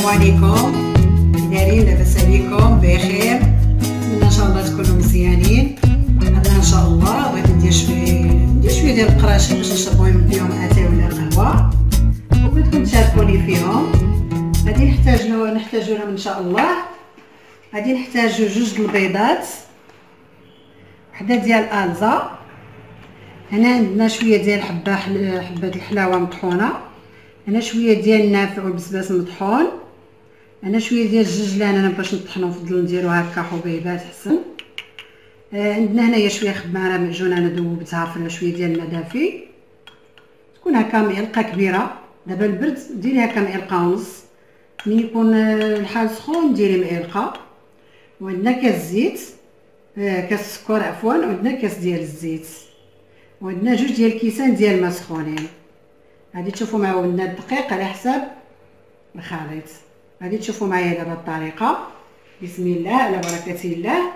عليكم، كي دايرين؟ لاباس عليكم؟ بخير؟ نتمنى ان شاء الله تكونوا مزيانين. انا ان شاء الله بغيت ندير شويه ديال القراشي باش نشربوا بهم اتاي ولا قهوه، وبغيتكم تشاركوني فيهم. غادي نحتاجو لهم ان شاء الله. غادي نحتاجو 2 البيضات، وحده ديال الالزا، هنا عندنا شويه ديال حبه الحلاوه مطحونه، هنا شويه ديال النافع والبسباس مطحون، هنا شويه ديال الججلان. انا باش نطحنو نفضل نديرو هكا حبيبات حسن. عندنا هنايا شويه خدمه معجونه، انا ذوبتها في شويه ديال الماء دافي، تكون هكا معلقه كبيره. دابا البرد ديري هكا معلقه ونص، ملي يكون الحال سخون ديري معلقه. وعندنا كاس زيت، كاس السكر عفوا، وعندنا كاس ديال الزيت، وعندنا 2 ديال الكيسان ديال الماء سخونين. غادي تشوفوا معانا الدقيق على حساب الخليط. غادي تشوفوا معايا دابا الطريقه. بسم الله على بركه الله.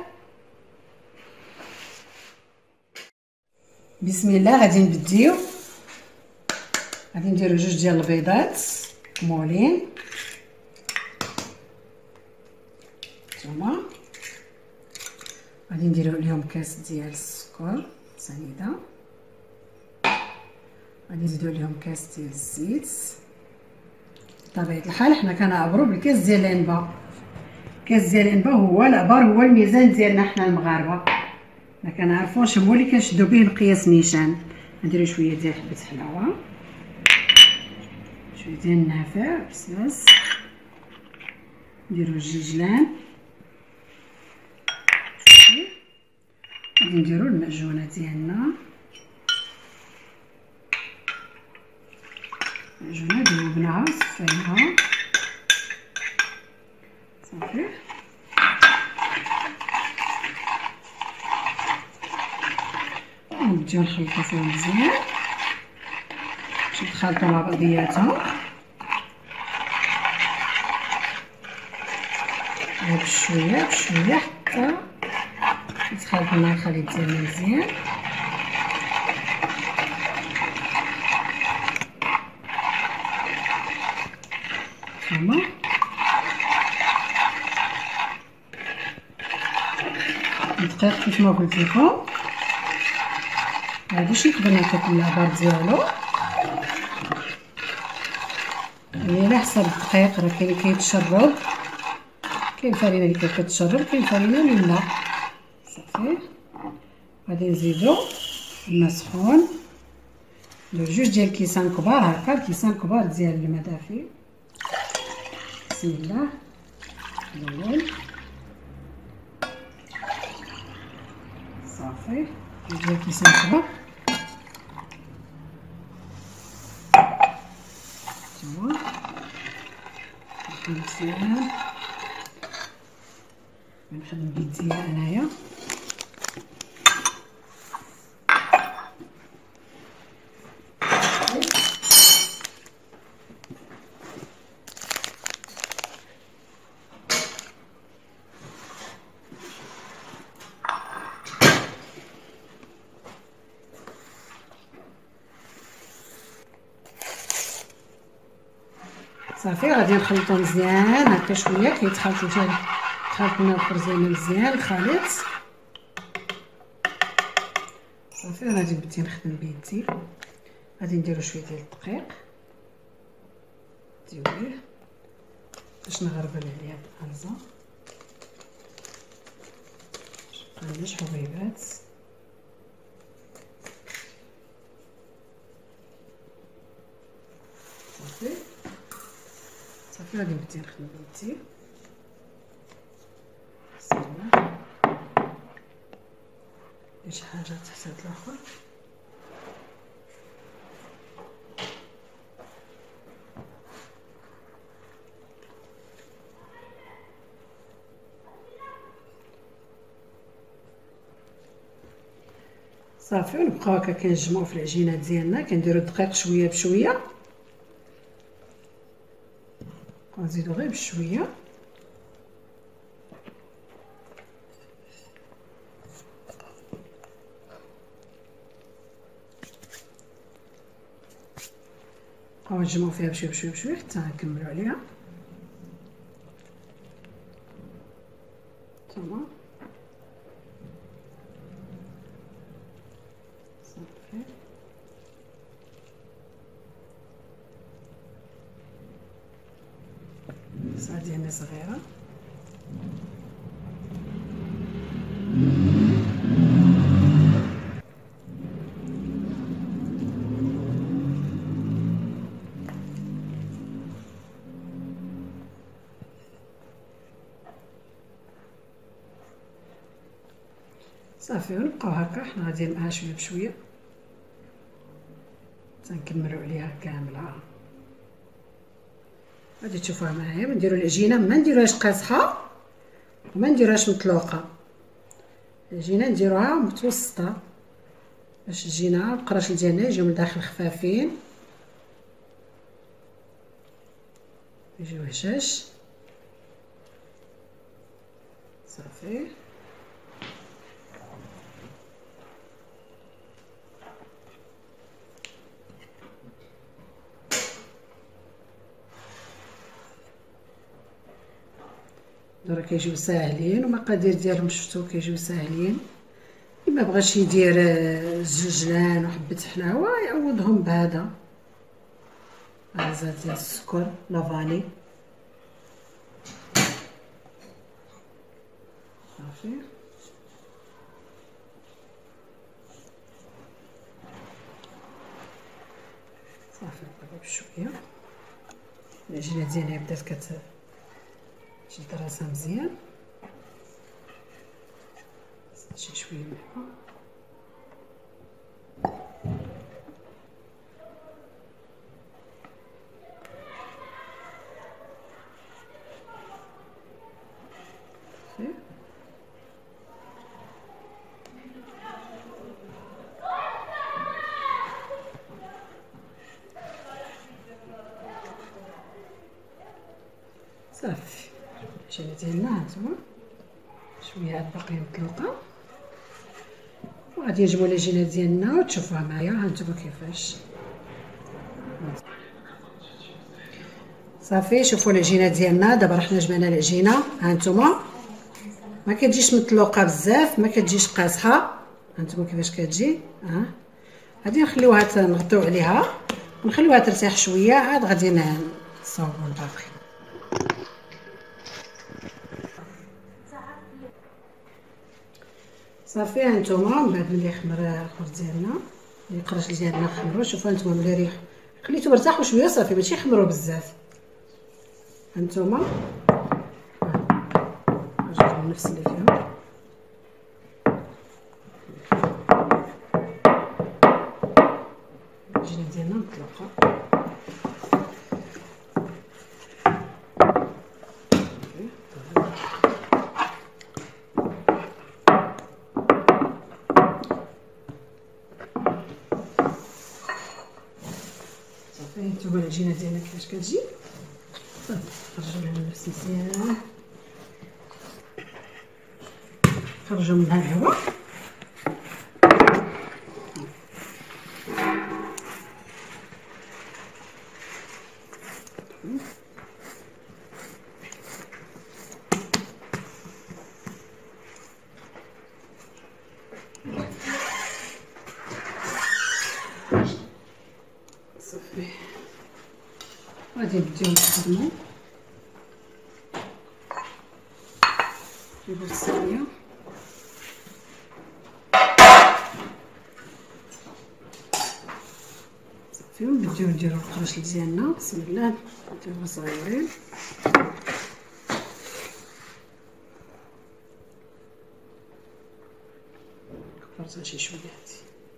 بسم الله. غادي نبديو، غادي نديرو 2 ديال البيضات مولين، هما غادي نديرو عليهم كاس ديال السكر سنيده، غادي نزيدو عليهم كاس ديال الزيت. بطبيعه الحال حنا كنعبرو بالكاس ديال العنبه. كاس ديال العنبه هو العبار، هو الميزان ديالنا حنا المغاربه، ما كنعرفوش، هو اللي كنشدو به مقياس نيشان. نديرو شويه ديال حبه حلاوه، شويه ديال النافع بسباس، نديرو الججلان، غادي نديرو المعجونه ديالنا، المعجونه ذوبناها صفيناها صافي. نبداو نخلطو فيهم مزيان باش يتخلطوا مع بعضياتهم، بشويه بشويه حتى يتخلط مع الخليط ديالنا مزيان. هما الدقيق كيف ما قلت لكم هادشي نقدر نعطيكم العبار ديالو، يعني على حسب الدقيق. راه كاين اللي كيتشرب، كاين فرينه اللي كتشرب، كاين فرينه اللي لا. صافي. غادي نزيدو الماء سخون، ندير 2 ديال الكيسان كبار هكا، الكيسان كبار ديال الماء دافي. بسم الله. الاول صافي، 2 ديال الكيسان كبار، تما مزيان. غنخدم بيديا انايا. صافي غادي نخلطو مزيان هكا شويه كيتخلط لنا الخرزانه مزيان الخليط. صافي غادي نبدا نخدم بيدي. غادي نديرو شويه ديال الدقيق ديوليه باش نغربل عليها الالزا، مابقالناش حبيبات. صافي صافي غادي نبدا نخدم بيدي. بسم الله. ندير شي حاجه تحت هاد الاخر. صافي ونبقاو هكا كنجمعو في العجينه ديالنا. كنديرو الدقيق شويه بشويه، غنزيدو غير بشويه. نبقاو نجمعو فيها بشويه بشويه بشويه حتى نكملو عليها. هانتوما صافي. الساعة ديالنا صغيرة. صافي ونبقاو هكا حنا غاديين معاها شويه بشويه تنكملوا عليها كامله. غادي تشوفوها معايا. نديروا العجينه ما نديروهاش قاصحه وما نديروهاش مطلوقه، العجينه نديروها متوسطه باش تجينا القراشل ديالنا يجيو من داخل خفافين، يجيو هشاش. صافي راه كيجيو ساهلين ومقادير ديالهم شفتو كيجيو ساهلين. الا بغاش يدير زجلان وحبه حلاوه يعوضهم بهذا زيت ديال السكر لافاني. صافي صافي نقلب بشويه. العجينه ديالها بدات شد راسها مزيان. شي شويه ملح صافي. العجينه ديالنا هانتوما شويه عاد باقيين مطلوقه، وغادي نجيبو العجينه ديالنا وتشوفوها معايا هانتوما كيفاش. صافي شوفوا العجينه ديالنا دابا حنا جبنا العجينه هانتوما ما كتجيش مطلوقه بزاف ما كتجيش قاصحه، هانتوما كيفاش كتجي. غادي نخليوها نغطيو عليها ونخليوها ترتاح شويه، عاد غادي نصاوبو الباقي. صافي هانتوما من بعد ملي خمر الخبز ديالنا القراشل ديالنا خمروا، شوفوا هانتوما ملي ريح خليتو مرتاحوا شويه صافي ماشي خمروا بزاف. هانتوما نجيبو نفس اللي فيهم. العجينه ديالنا مطلوقه. هانتوما العجينه ديالنا كيفاش كتجي. صافي خرجوا لها النفس مزيان، خرجوا منها الهواء. صافي غادي نبداو نخدمو. نجيبو الصينيه صافي ونبداو نديرو القراشل ديالنا. بسم الله نديرو صغيرين. كبرتها شي شويه هادي.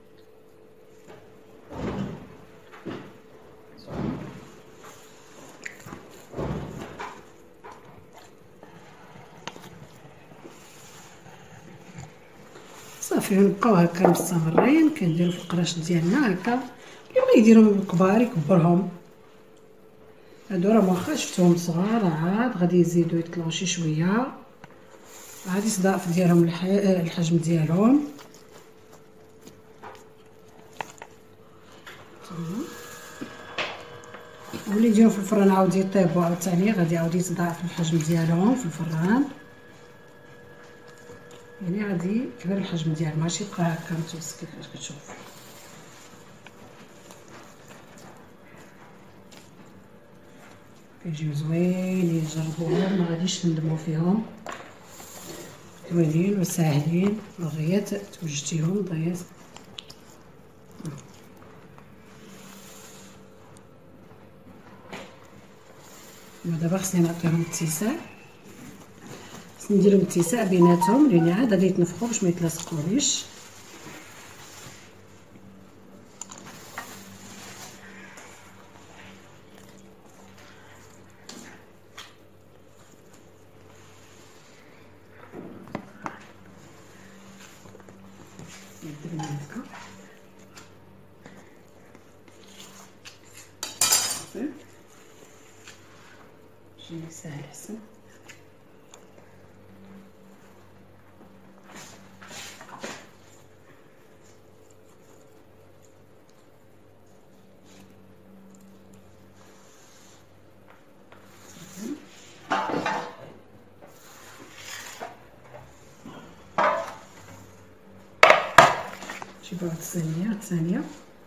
صافي نبقاو هكا مستمرين كنديرو في القراشل ديالنا هكا. اللي بغا يديرهم كبار يكبرهم، هادو راه واخا شفتوهم صغار عاد غادي يزيدو يطلعو شي شويه، غادي تضاعف ديالهم الحجم ديالهم. واللي يجيو في الفران عاود يطيبوا عاوتاني غادي يعاود يتضاعف الحجم ديالهم في الفران. يعني غادي يكبر الحجم ديالو، ماشي يبقى هكا متوسط كيفاش كتشوف. كيجيو زوينين، جربوهم ما غاديش تندموا فيهم، زوينين وساهلين. الريات توجدتيهم ضيات. ودابا خصني نعطيهم اتساع، خصني نديرهم اتساع بيناتهم لان عاد غادي يتنفخوا باش ما يتلاصقوليش. درنا هكا صافي، جيني ساهل احسن. نجيب واحد الصينيه ثانيه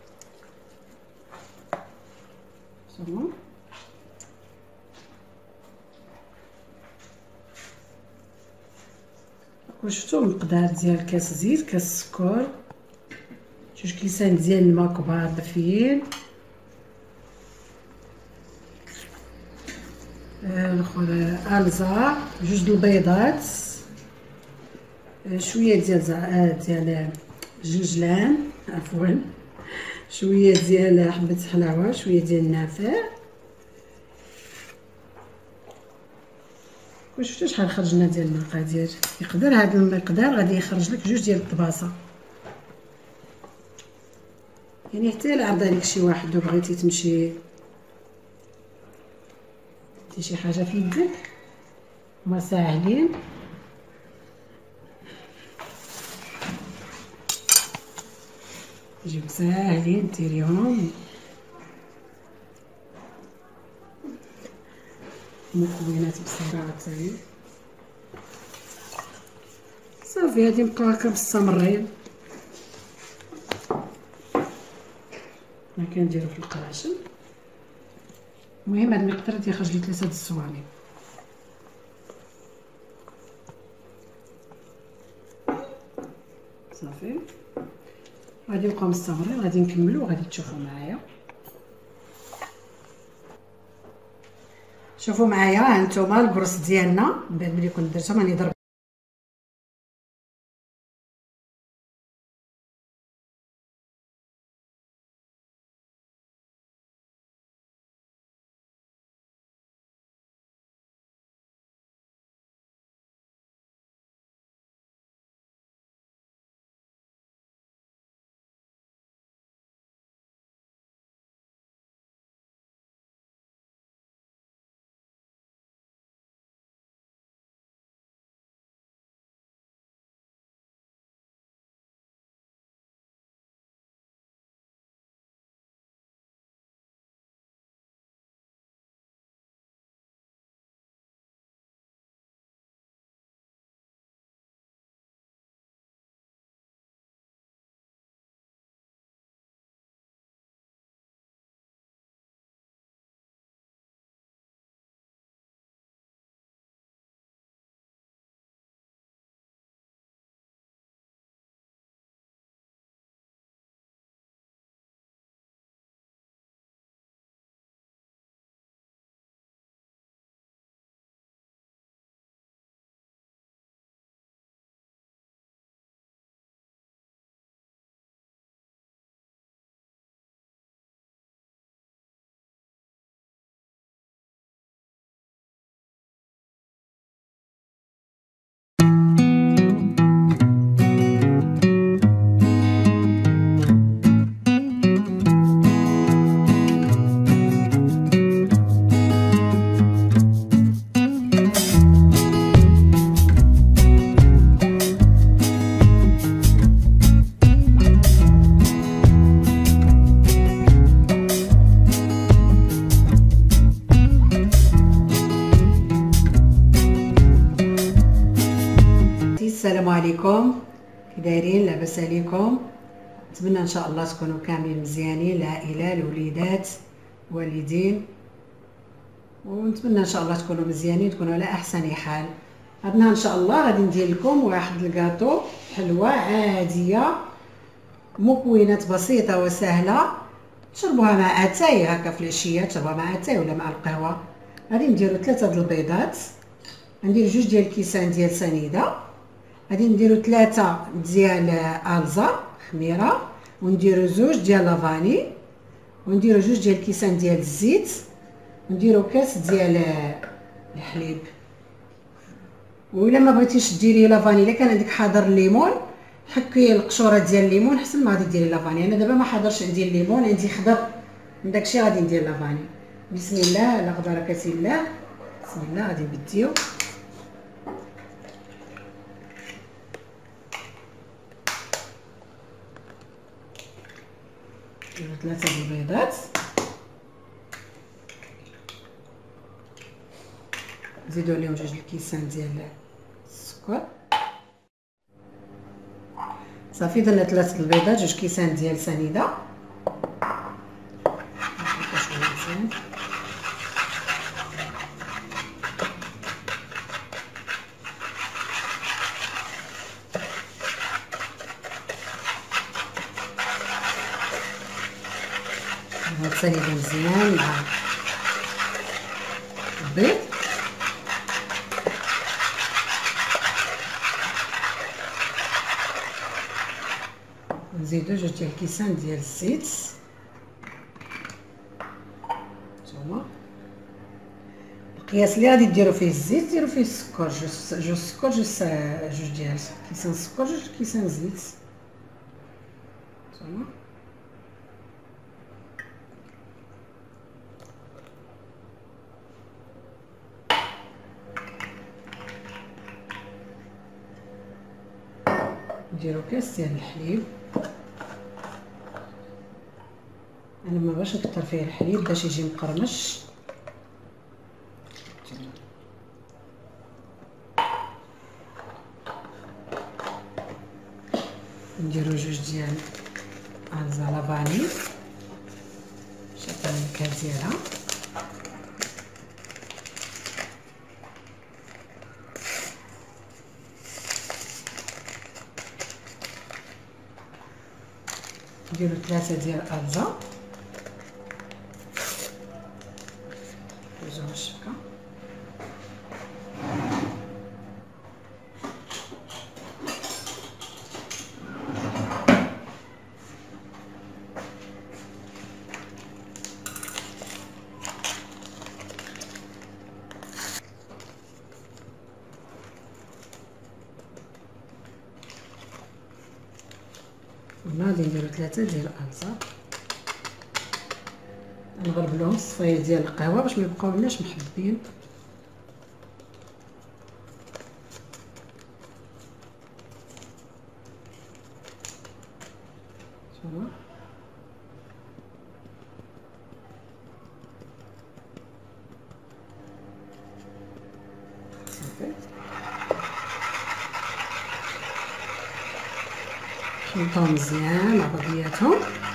صافي. وشفتوا المقدار ديال كاس زيت، كاس سكر، 2 كيسان ديال الماء كبار دافيين، الاخر الزا، 2 البيضات، شويه ديال الجنجلان عفوا، شويه ديال حبه حلاوه، شويه ديال النافع. وشفتوا شحال خرجنا ديال المقادير؟ يقدر هذا المقدار غادي يخرج لك 2 ديال الطباسه، يعني حتى الا عرض عليك شي واحد وبغيتي تمشي دير شي حاجه في يدك، هما ساهلين. يجيو ساهلين ديريهم. مكونات بسرعه تاهي صافي. غادي نبقاو هكا مستمرين، ما كنديرو في القراشم. المهم هاد المقدار تيخرج لي 3 د الصواني صافي. غادي نبقاو مستمرين، غادي نكملو وغادي تشوفوا معايا. شوفوا معايا ها نتوما البروس ديالنا من بعد ملي كنت درتهم راني ضربت السلام عليكم، كي دايرين؟ لاباس عليكم؟ نتمنى ان شاء الله تكونوا كاملين مزيانين، العائله، الوليدات، والدين، ونتمنى ان شاء الله تكونوا مزيانين، تكونوا على احسن حال. هاد النهار ان شاء الله غادي ندير لكم واحد الكاطو، حلوه عاديه، مكونات بسيطه وسهله، تشربوها مع اتاي هكا في العشيه، تشربوها مع اتاي ولا مع القهوه. غادي نديرو 3 د البيضات، غندير 2 ديال الكيسان ديال سنيده، غادي نديرو 3 ديال الزر خميره، ونديرو 2 ديال لافاني، ونديرو 2 ديال الكيسان ديال الزيت، ونديرو كاس ديال الحليب. وإلا ما بغيتيش ديري لافاني، الا كان عندك حاضر الليمون، حكي القشوره ديال الليمون احسن ما غادي ديري لافاني. انا دابا ما حاضرش عندي الليمون، عندي خضر، من داكشي غادي ندير لافاني. بسم الله على بركه الله. بسم الله. غادي نبديو نديرو 3 د البيضات، نزيدو عليهم 2 الكيسان ديال السكر. صافي درنا 3 د البيضات، 2 كيسان ديال سنيده. السنيده مزيان مع البيض. نزيدو 2 ديال الكيسان ديال الزيت، هانتوما القياس اللي غادي ديرو فيه الزيت ديرو فيه السكر، جوج السكر، جوج ديال كيسان السكر، 2 كيسان زيت، هانتوما. نديرو كاس ديال الحليب، انا ما بغاش نكثر فيه الحليب باش يجي مقرمش. نديرو 2 ديال الزا لافاني باش تعطي النكهه ديالها. نديرو 3 ديال الزا، نوزعو الشبكه. غادي نديرو 3 ديال الابزار، نغرب لهم الصفايه ديال القهوه باش ما يبقاولناش محبين. شوفوا صافي، نخلطهم مزيان مع بعضياتهم.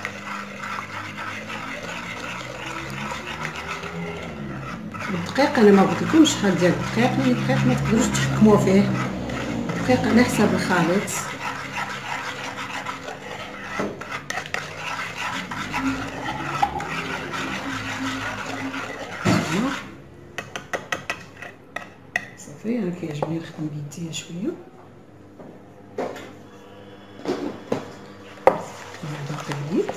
الدقيق انا ما قلتلكمش شحال ديال الدقيق، لان الدقيق ما تقدروش تحكموا فيه، الدقيق على حساب الخليط. صافي انا كيعجبني نخدم بيديا شويه. اليد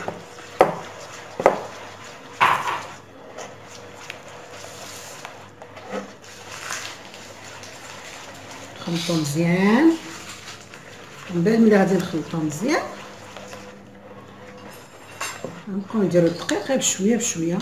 نخلطو مزيان، من بعد ملي غادي نخلطو مزيان نبقاو نديرو الدقيق غير بشويه بشويه.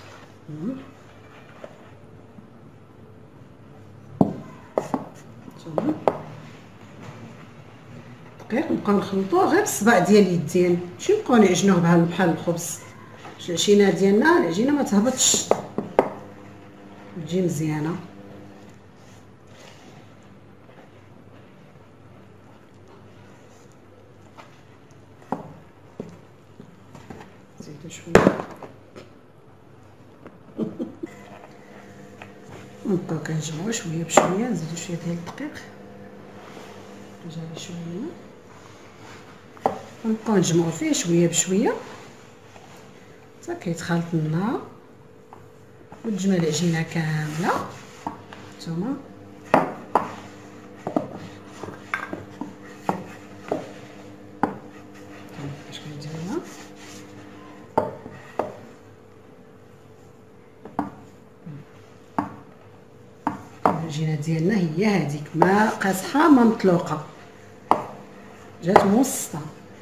الدقيق نبقاو نخلطوه غير بالصباع ديال اليدين، ماشي نبقاو نعجنوه بحال الخبز، باش العجينه ديالنا العجينه ما تهبطش، تجي مزيانه. حتى شويه ونبقاو كنجمعو شويه بشويه. نزيدو شويه ديال الدقيق، نرجع ليه شويه ونبقاو نجمعو فيه شويه بشويه حتى كيتخلط لنا وتجمع العجينه كامله. نتوما باش كنديروها العجينه ديالنا هي هذيك، ما قاصحه ما مطلوقه، جات موسطه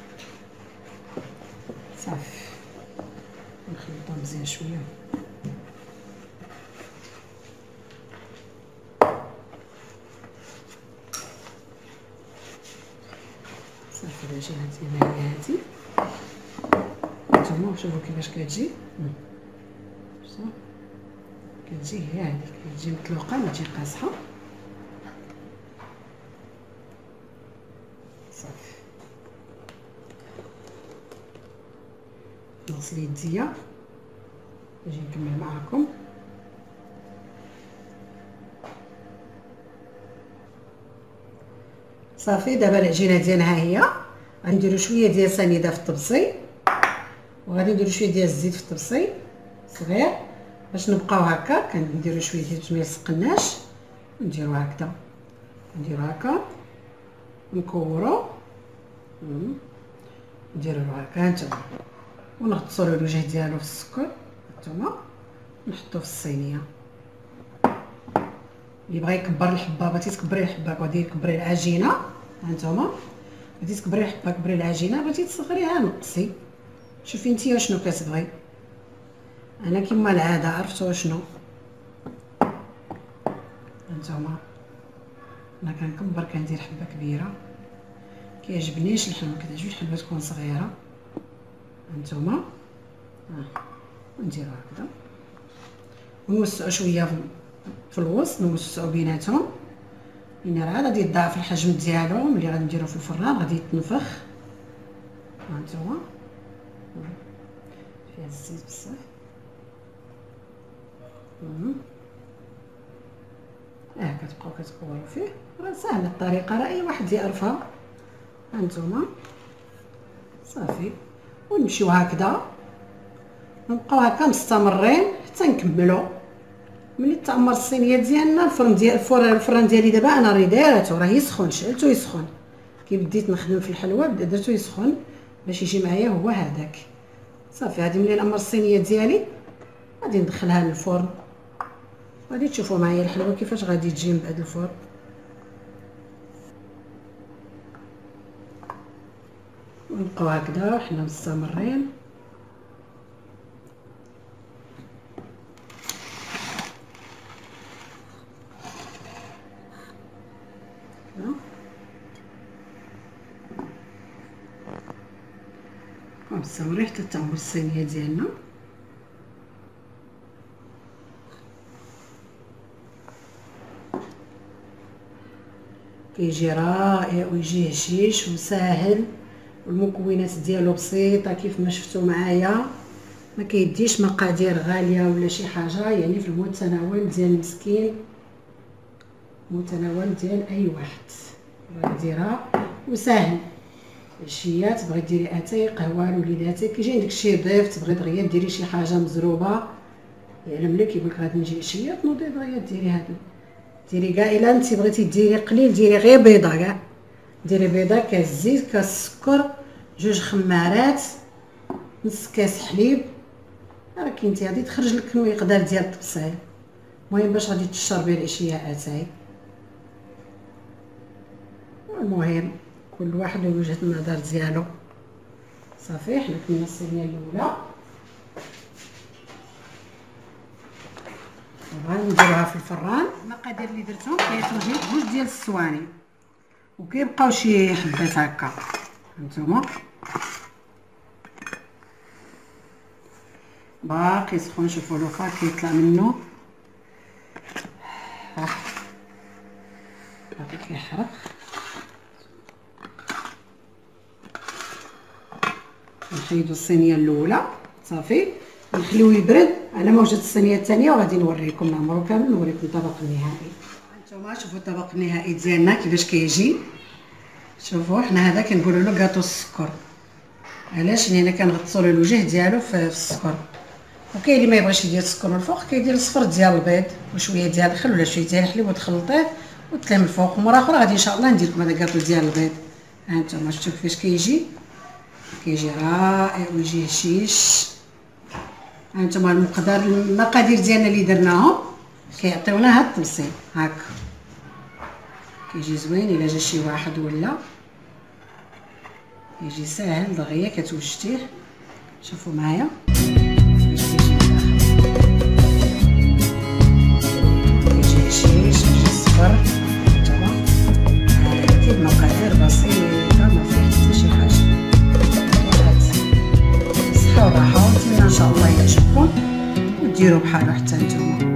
صافي. نخلطها مزيان شويه صافي. العجينه ديالنا هي هذه، نتوما شوفوا كيفاش كتجي. شفتوا كتجي هي هذيك، كتجي مطلوقه ما تجي قاصحه صافي. نغسل يديا نجي نكمل معكم. صافي دابا العجينه ديالنا ها هي. غادي نديرو شويه ديال سنيده في الطبسي، وغادي نديرو شويه ديال الزيت في الطبسي صغير باش نبقاو هكا. كنديرو شويه ديال التمير السقناش نديرو هكذا، نديرو هكا نكورو نديرو هكا هانتوما، ونغطسو الوجه ديالو في السكر هانتوما، نحطو في الصينيه. اللي بغى يكبر الحبه بغيتي تكبري الحبه غادي تكبري العجينه هانتوما، بغيتي تكبري الحبه كبري العجينه، بغيتي تصغريها نقصي. شوفي نتيا شنو كتبغي. انا كما العاده عرفتو شنو هانتوما، انا كنكبر كندير حبه كبيره، كيعجبنيش الحلوه كتعجبني الحلوه تكون صغيره هانتوما. نديرو هكذا ونوسعو شويه في الوسط، نوسعو بيناتهم، لان راه غادي يضاعف الحجم ديالو. ملي غادي نديرو في الفران غادي يتنفخ هانتوما. فيها الزيت بزاف كتبقاو كتكورو فيه. راه ساهله الطريقه، راه اي واحد يعرفها هانتوما صافي. ونمشيو هكذا نبقاو هكا مستمرين حتى نكملو. ملي تعمر الصينيه ديالنا، الفران ديالي دابا انا راه دايراتو راه يسخن، شعلتو يسخن. كي بديت نخدم في الحلوه درتو يسخن باش يجي معايا هو هذاك صافي. هذه ملي نعمر الصينيه ديالي غادي ندخلها للفرن، غادي تشوفوا معايا الحلوه كيفاش غادي تجي من بعد الفرن. ونبقاو هكذا حنا مستمرين. مستمرين حتى تعمر الصينيه ديالنا. كيجي رائع ويجي هشيش وساهل، والمكونات ديالو بسيطه كيف ما شفتوا معايا، ما كيديش مقادير غاليه ولا شي حاجه، يعني في المتناول ديال المسكين، متناول ديال اي واحد بغا يديرها وساهل. عشيه تبغي ديري اتاي قهوه لوليداتك، كيجي عندك شي ضيف تبغي دغيا ديري شي حاجه مزروبه، يعلم لك يقولك غادي نجي عشيه تنوضي دغيا ديري هادو. ديري كاع الا انت بغيتي ديري قليل ديري غير بيضه، كاع ديري بيضه، كاس زيت، كاس سكر، جوج خمارات، نص كاس حليب. راكي انت غادي تخرج لك المقدار ديال الطبسيل. المهم باش غادي تشربي العشيه اتاي. المهم كل واحد وجهه النظر ديالو. صافي حنا كملنا الصينيه الاولى، وغنديروها في الفران. المقادير اللي درتهم كيخرجوا جوج ديال الصواني، وكيبقاو شي حبات هكا هانتوما باقي سخون. شوفوا الوفا كيطلع منه باقي كيحرق. نحيدو الصينيه الاولى صافي نخليوه يبرد على ما وجدت الصينيه الثانيه وغادي نوريكم نعمرو كامل نوريكم الطبق النهائي. هانتوما شوفوا الطبق النهائي ديالنا كيفاش كيجي. شوفوا حنا هذا كنقولوا له كاطو السكر، علاش؟ لان كنغطسوا له الوجه ديالو في السكر. وكاين اللي ما يبغيش يدير السكر من الفوق كيدير الصفر ديال البيض وشويه ديال الخل ولا شويه ديال الحليب وتخلطيه وتلاه من الفوق. ومره اخرى غادي ان شاء الله ندير لكم هذا كاطو ديال البيض. هانتوما شفتوا كيفاش كيجي رائع ويجي هشيش. هانتوما المقادير ديالنا اللي درناهم كيعطيونا هاد التبسيط هكا، كيجي زوين. الا جا شي واحد ولا يجي ساهل دغيا كتوجديه. شوفوا معايا كيجي هشيش كيجي صفر. هانتوما هادي المقادير بسيطه ما فيه حتى شي حاجه. صحه وراحه ونتمنى ان شاء الله يعجبكم وديروا بحالو حتى نتوما.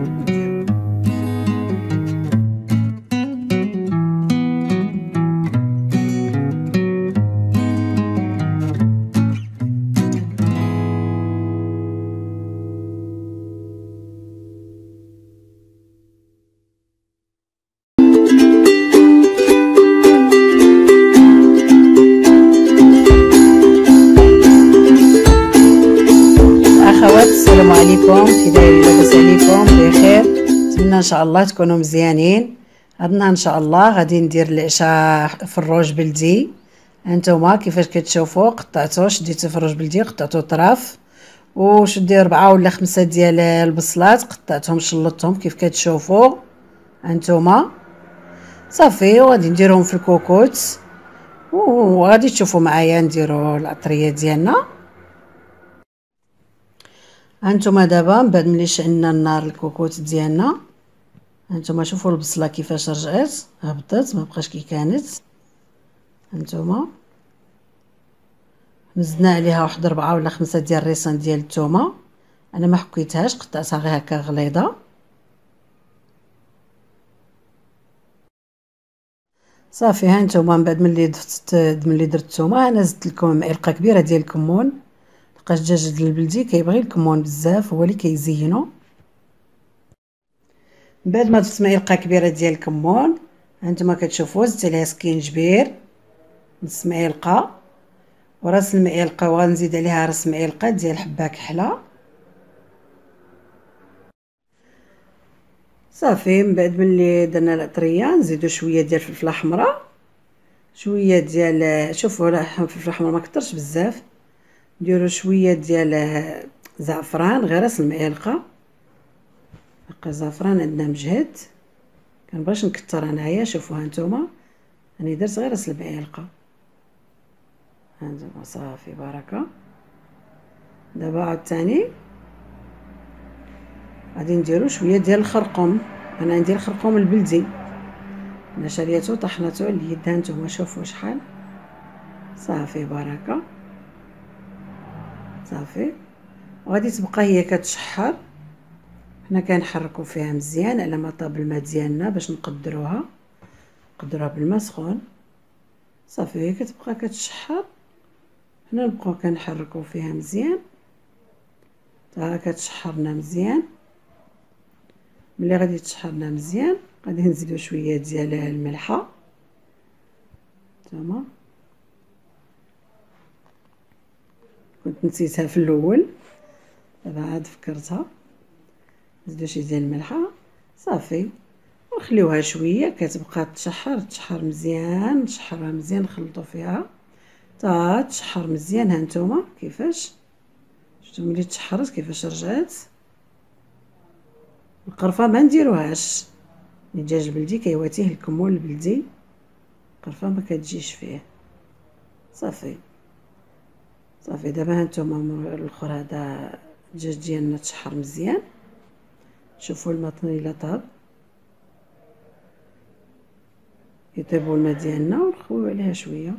السلام عليكم، كي دايرين؟ لاباس عليكم؟ بخير؟ نتمنى ان شاء الله تكونوا مزيانين. هاد النهار ان شاء الله غادي ندير العشاء فروج بلدي. هانتوما كيفاش كتشوفوا قطعتو، شديت فروج بلدي قطعتو طراف وشدي 4 ولا 5 ديال البصلات قطعتهم شلطتهم كيف كتشوفوا هانتوما. صافي وغادي نديرهم في الكوكوت وغادي تشوفوا معايا نديروا العطريه ديالنا. هانتوما دابا من بعد ملي شعلنا النار الكوكوت ديالنا، هانتوما شوفوا البصله كيفاش رجعت هبطت ما بقاش كي كانت. هانتوما نزدنا عليها واحد 4 ولا 5 ديال الريسان ديال الثومه، انا ما حكيتهاش قطعتها غير هكا غليظه. صافي هانتوما من بعد ملي درت الثومه انا زدت لكم معلقه كبيره ديال الكمون. لقاش الدجاج البلدي كيبغي الكمون بزاف، هو اللي كيزينو. من بعد ما ضفت معلقه كبيره ديال الكمون هانتوما كتشوفوا زدت عليها سكينجبير نص معلقه وراس المعلقه، وغنزيد عليها راس معلقه ديال حبه كحله. صافي من بعد ملي درنا العطريه نزيدو شويه ديال الفلفله حمراء، شويه ديال شوفوا الفلفله حمراء ما كثرش بزاف، نديرو شويه ديال زعفران غير راس المعلقه. بقى زعفران عندنا مجهد كنبغيش نكثر انايا. شوفوا هانتوما راني درت غير راس المعلقه. هانتوما صافي بركه. دابا عاوتاني غادي نديرو شويه ديال الخرقوم، انا ندير الخرقوم البلدي، انا شريتو طحنتو على اليد. هانتوما شوفوا شحال. صافي بركه. صافي وغادي تبقى هي كتشحر، حنا كنحركو فيها مزيان على ما طاب الماء ديالنا باش نقدروها بالماء سخون. صافي هي كتبقى كتشحر، حنا نبقاو كنحركو فيها مزيان حتى كتشحرنا مزيان. ملي غادي تشحرنا مزيان غادي نزيدو شويه ديال الملحه. تمام كنت نسيتها في الاول دابا عاد فكرتها. نزيدو شي ديال الملحه. صافي ونخليوها شويه كتبقى تشحر مزيان، نشحرها مزيان نخلطو فيها حتى تشحر مزيان. هانتوما كيفاش شفتوا ملي تشحرت كيفاش رجعت. القرفه ما نديروهاش، الدجاج البلدي كيواتيه الكمون البلدي، القرفه ما كتجيش فيه. صافي دابا هانتوما الاخر هذا الدجاج ديالنا تشحر مزيان. شوفوا الماء الا طاب يطيبوا الماء ديالنا ونخويو عليها شويه.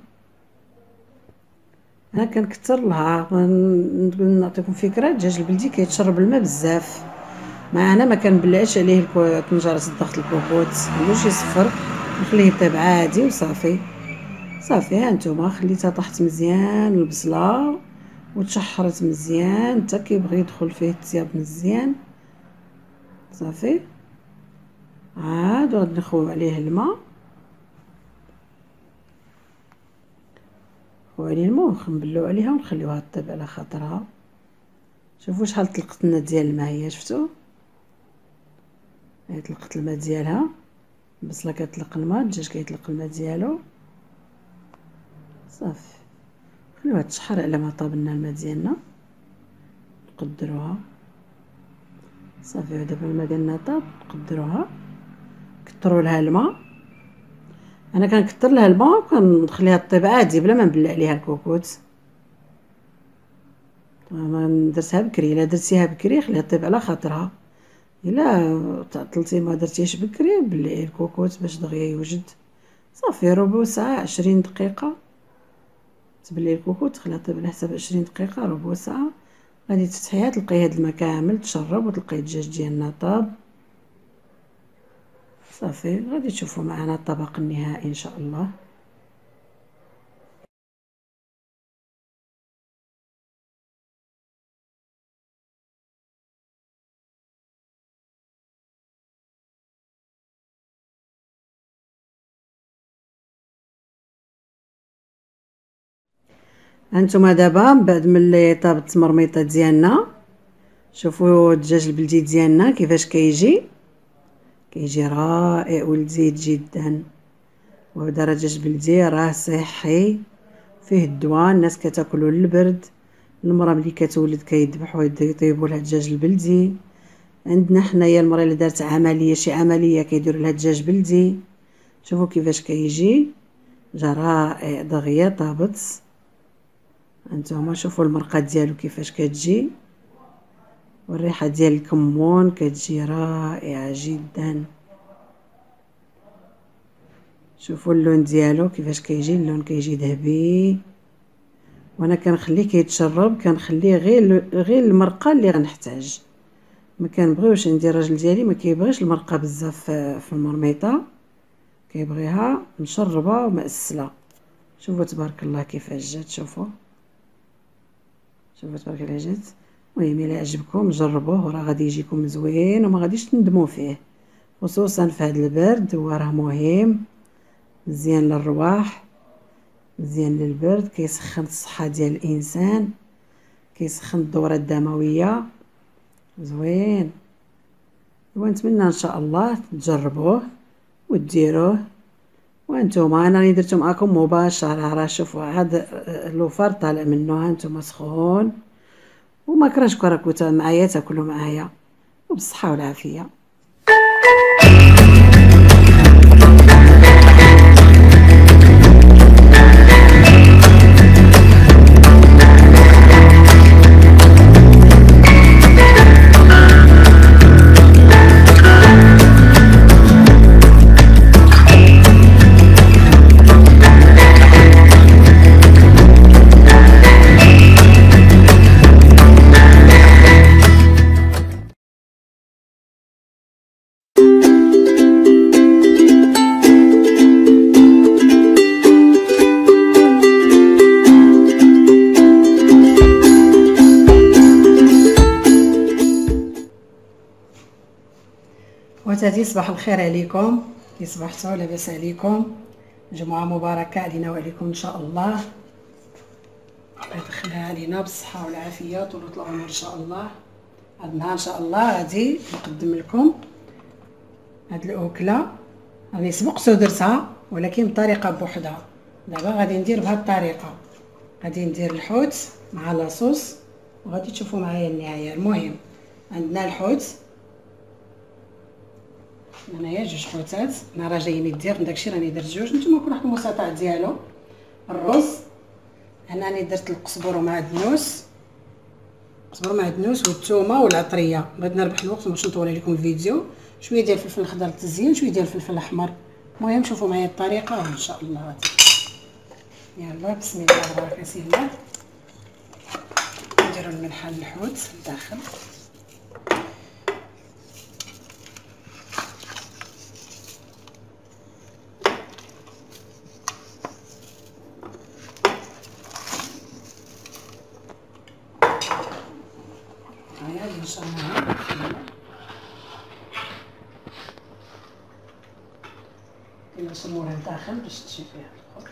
انا كنكثر لها نعطيكم فكره، الدجاج البلدي كيتشرب الماء بزاف، معنا ما كنبلعش عليه طنجره الضغط الكوكوت ندير شي صفر نخليه يطيب عادي وصافي. صافي هانتوما خليتها طاحت مزيان البصله وتشحرت مزيان حتى كيبغي يدخل فيه الطياب مزيان. صافي عاد غادي نخويو عليه الماء، عليه الماء ونخنبلو عليها ونخليوها طيب على خاطرها. شوفوا شحال طلقت لنا ديال الماء، هي شفتوا هي طلقت الماء ديالها. البصله كتطلق الماء، الدجاج كيطلق الماء ديالو. صافي خليوها تشحر على ما طاب لنا الماء ديالنا، نقدروها. صافي دابا الماء ديالنا طاب، نقدروها كثروا لها الماء. انا كنكثر لها الماء وكنخليها طيب عادي بلا ما نبلع عليها الكوكوت. ما درتها بكري، الا درتيها بكري خليها طيب على خاطرها، الا تعطلتي ما درتيش بكري بلعي الكوكوت باش دغيا يوجد. صافي ربع ساعه 20 دقيقه تبلي الكوكوت، تخليها طيب على حساب 20 دقيقه ربع ساعه. غادي تفتحيها تلقاي هاد الماء كامل تشرب وتلقاي الدجاج ديالنا طاب. صافي غادي تشوفوا معنا الطبق النهائي ان شاء الله. هانتوما دابا بعد ملي طابت التمرميطه ديالنا، شوفوا الدجاج البلدي ديالنا كيفاش كيجي رائع ولذيذ جدا. وهذا دجاج بلدي راه صحي فيه الدواء، الناس كتاكلوا للبرد، المراه ملي كتولد كيذبحوا يطيبوا لها الدجاج البلدي. عندنا حنايا المراه اللي دارت عمليه شي عمليه كيديروا لها الدجاج بلدي. شوفوا كيفاش كيجي جا رائع دغيا طابت. هانتوما شوفوا المرقه ديالو كيفاش كتجي، والريحه ديال الكمون كتجي رائعه جدا. شوفوا اللون ديالو كيفاش كيجي، اللون كيجي ذهبي. وانا كنخليه كيتشرب، كنخليه غير المرقه اللي غنحتاج. ما كنبغيوش ندير الراجل ديالي ما كيبغيش المرقه بزاف في المرميطه، كيبغيها مشربه ومأسله. شوفوا تبارك الله كيفاش جات، شوفوا تبارك الله جات. المهم الا عجبكم جربوه وراه غادي يجيكم زوين وما غاديش تندموا فيه، خصوصا في هذا البرد. هو راه مهم، مزيان للرواح، مزيان للبرد، كيسخن الصحه ديال الانسان، كيسخن الدوره الدمويه، زوين. ونتمنى ان شاء الله تجربوه وديروه. وانتم انا راني درتو معكم مباشره، راه شوفوا عاد اللوفر طالع منه، هانتوما سخون وما كرهش راكو معايا تاكلوا معايا وبالصحه والعافيه. وتاتي صباح الخير عليكم، كي صبحتوا لاباس عليكم؟ جمعه مباركه علينا وعليكم ان شاء الله، يدخلها علينا بالصحه والعافيه طول العمر ان شاء الله. هاد النهار ان شاء الله غادي نقدم لكم هاد الاكله، راني سبقت ودرتها ولكن بطريقه بوحدها. دابا غادي ندير بهاد الطريقه، غادي ندير الحوت مع لاصوص وغادي تشوفوا معايا النهايه. المهم عندنا الحوت، هنايا جوج حوتات، انا راه جايين يدير داكشي راني درت جوج، نتوما كل واحد المستطاع ديالو. الرز هنا راني درت القزبر ومعدنوس، القزبر ومعدنوس والثومه والعطريه. بغيت نربح الوقت باش نطول عليكم الفيديو. شويه ديال الفلفل الخضر للتزيين، شويه ديال الفلفل الاحمر. المهم شوفوا معايا الطريقه وان شاء الله غادي. يلا بسم الله تبارك الله. نديروا الملحه للحوت لداخل، نشرموها لداخل باش تجي فيها الخضر.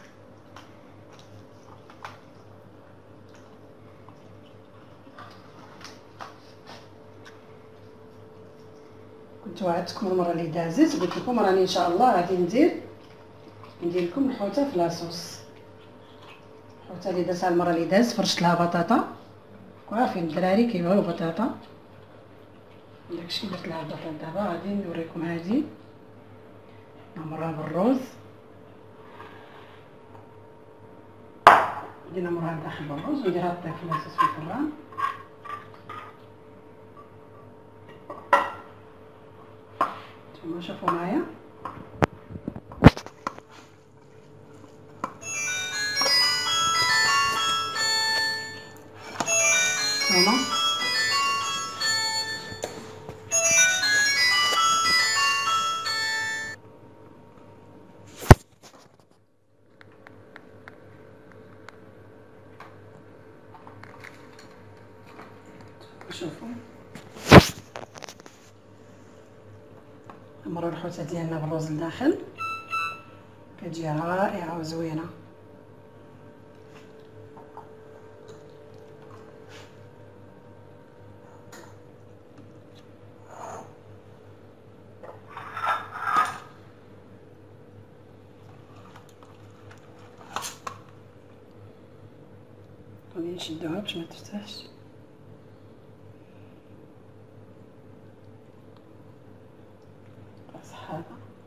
كنت وعدتكم المره اللي دازت، قلت لكم راني ان شاء الله غادي ندير لكم الحوته في لاصوص. الحوته اللي درتها المره اللي دازت فرشت لها بطاطا، وعارفين الدراري كيبغيو بطاطا، داكشي درت لها البطاطا. دابا غادي نوريكم هذه نعمرها بالروز، غادي نعمرها داخل بالروز ونديرها طيب في لاصوص في الفران. نتوما شوفوا معايا هنا شوفوا نمروا الحوته ديالنا بالروز لداخل، كتجي رائعه وزوينه. غادي نشدوها باش ما تفتحش. هذا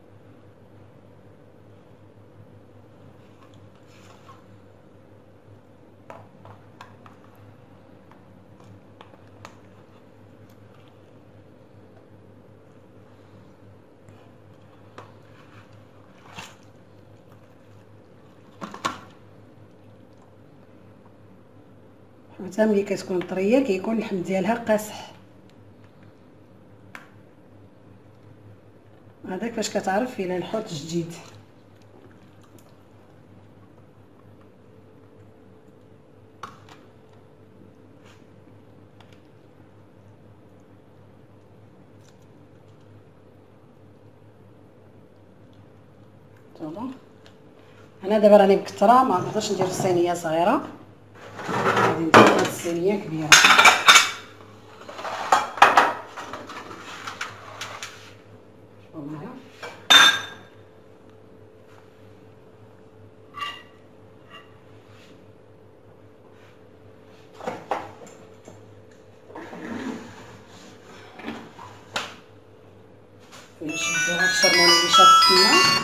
الحوته ملي كتكون طريه كيكون اللحم ديالها قاصح، هذاك فاش كتعرف الى الحوت جديد. نتوما انا دابا راني مكثره، ما نقدرش ندير الصينيه صغيره، غادي ندير واحد الصينيه كبيره. شوفوا معايا نشدو هاد الشرمون اللي شافتنا.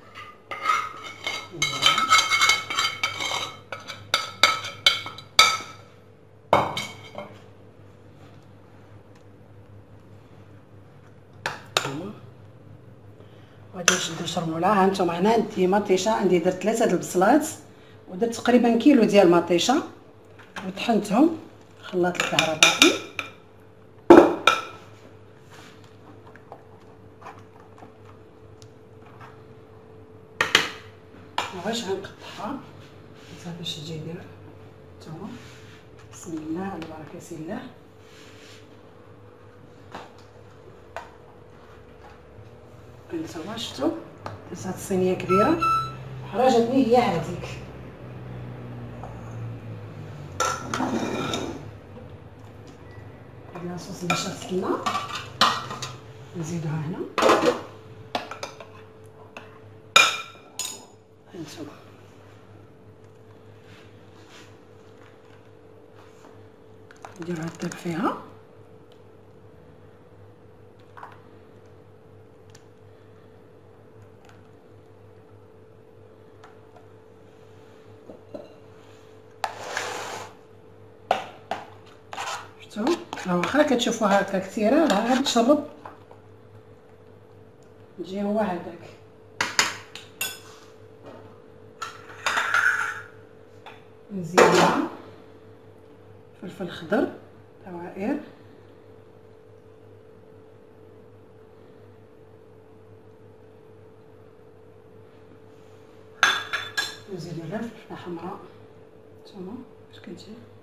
غادي نشدو الشرموله. ها نتوما هنا عندي مطيشه، عندي درت 3 د البصلات ودرت تقريبا كيلو ديال المطيشه وطحنتهم خلاط الكهربائي. واش غنقطعها حتى باش تجي دايره. نتوما بسم الله على بركه الله. نتوما شفتوا درت هاد الصينيه كبيره حرجتني هي هذيك. هاد لاصوص اللي شافت لنا نزيدوها هنا. هانتوما نديرو الطيب فيها. شفتوا راه واخا كتشوفوها هكا كثيره راه غادي تشرب، تجي هو هذاك. نزيدها فلفل خضر دوائر، نزيدو لها فلفله حمراء. نتوما اش كتجي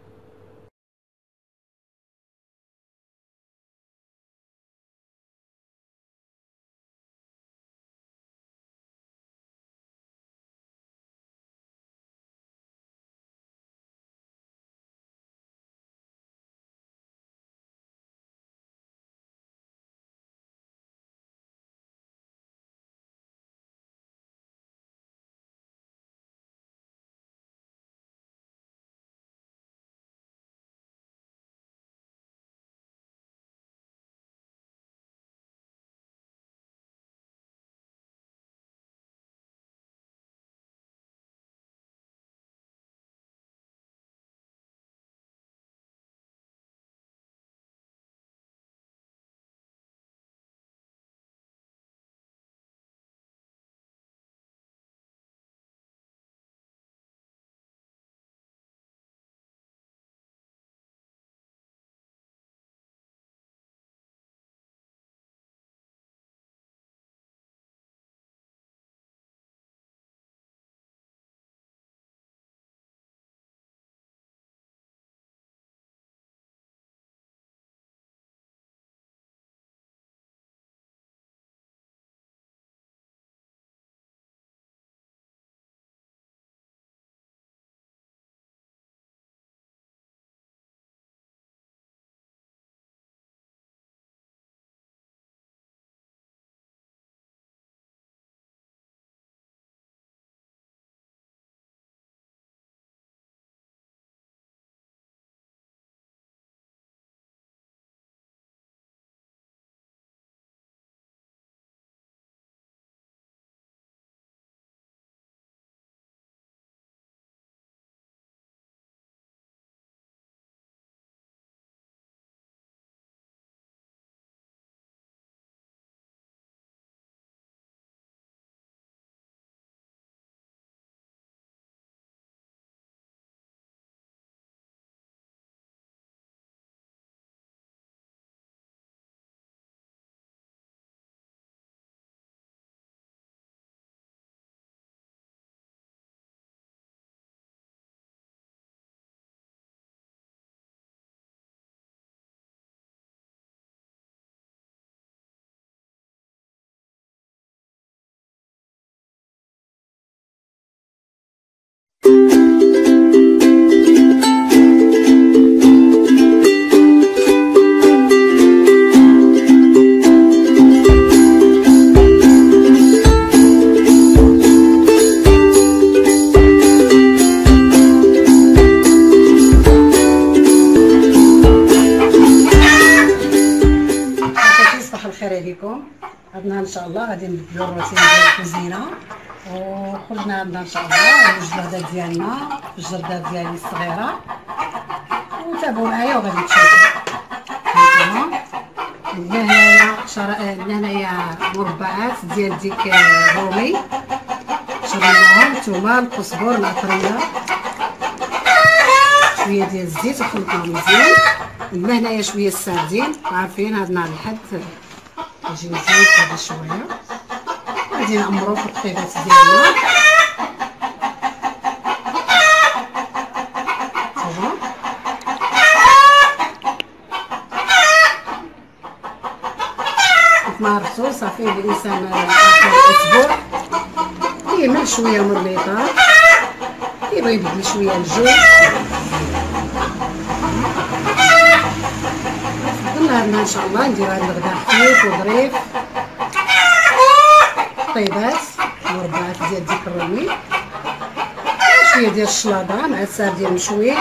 عليكم. هاد النهار ان شاء الله غادي نبدلو الروتين ديال الكوزينه، وخرجنا عندنا ان شاء الله الوجبه ديالنا في الجردات ديالي الصغيره، وتابعوا معايا وغادي تشوفوا. هانتوما هنايا مربعات ديال الديك الرومي شريناهم، نتوما القزبر العطريه، شويه ديال الزيت وخلطناهم مزيان. عندنا هنايا شويه السردين، عارفين هاد النهار الحد يجي مزيان هذا شويه. غادي نعمرو في القطيبات ديالنا. ما عرفتو صافي الانسان اخر الاسبوع كيمل شويه مرميطات، كيبغي يبدل شويه الجو. النهار ان شاء الله نديرو هاد الغدا خفيف وظريف، طيبات مربعات ديال ديك الرومي، شويه ديال الشلاضه مع السردين مشوي.